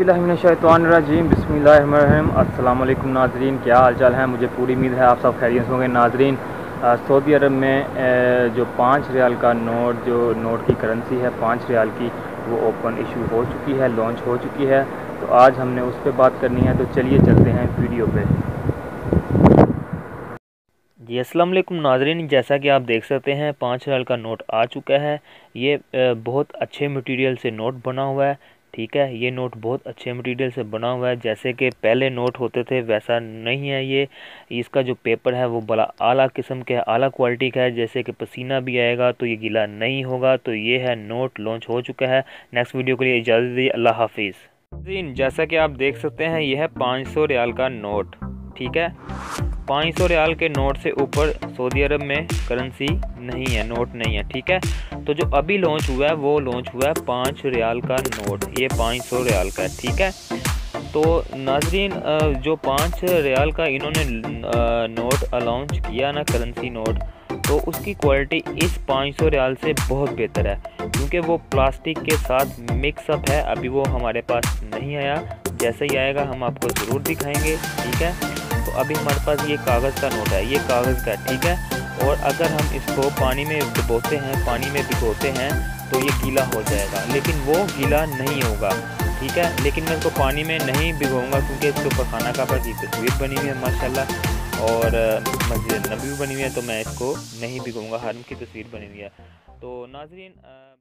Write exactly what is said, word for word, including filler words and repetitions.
औज़ुबिल्लाहिमिनश्शैतानिर्रजीम बिस्मिल्लाहिर्रहमानिर्रहीम। अस्सलाम वालेकुम नाज़रीन, क्या हाल चाल है। मुझे पूरी उम्मीद है आप सब खैरियत होंगे। नाज़रीन, सऊदी अरब में जो पाँच रियाल का नोट जो नोट की करेंसी है पाँच रियाल की, वो ओपन इशू हो चुकी है, लॉन्च हो चुकी है। तो आज हमने उस पर बात करनी है, तो चलिए चलते हैं वीडियो पे। जी अस्सलाम वालेकुम नाज़रीन, जैसा कि आप देख सकते हैं पाँच रियाल का नोट आ चुका है। ये बहुत अच्छे मटेरियल से नोट बना हुआ है। ठीक है, ये नोट बहुत अच्छे मटेरियल से बना हुआ है। जैसे कि पहले नोट होते थे वैसा नहीं है ये। इसका जो पेपर है वो बड़ा आला किस्म का है, आला क्वालिटी का है। जैसे कि पसीना भी आएगा तो ये गीला नहीं होगा। तो ये है नोट लॉन्च हो चुका है। नेक्स्ट वीडियो के लिए इजाज़त दीजिए, अल्लाह हाफिज़। जैसा कि आप देख सकते हैं यह है पाँच सौ रियाल का नोट। ठीक है, पाँच सौ रियाल के नोट से ऊपर सऊदी अरब में करेंसी नहीं है, नोट नहीं है। ठीक है, तो जो अभी लॉन्च हुआ है वो लॉन्च हुआ है पाँच रियाल का नोट, ये पाँच सौ रियाल का है। ठीक है, तो नाज़रीन जो पाँच रियाल का इन्होंने नोट लॉन्च किया ना, करेंसी नोट, तो उसकी क्वालिटी इस पाँच सौ रियाल से बहुत बेहतर है, क्योंकि वो प्लास्टिक के साथ मिक्सअप है। अभी वो हमारे पास नहीं आया, जैसे ही आएगा हम आपको ज़रूर दिखाएंगे। ठीक है, तो अभी हमारे पास ये कागज़ का नोट है, ये कागज़ का। ठीक है, और अगर हम इसको पानी में डुबोते हैं, पानी में भिगोते हैं तो ये गीला हो जाएगा, लेकिन वो गीला नहीं होगा। ठीक है, लेकिन मैं इसको पानी में नहीं भिगोऊंगा क्योंकि इसके ऊपर खाना काबा की तस्वीर बनी हुई है माशाल्लाह, और मस्जिद नबी बनी हुई है, तो मैं इसको नहीं भिगोऊंगा, हरम की तस्वीर बनी हुई है। तो नाज़रीन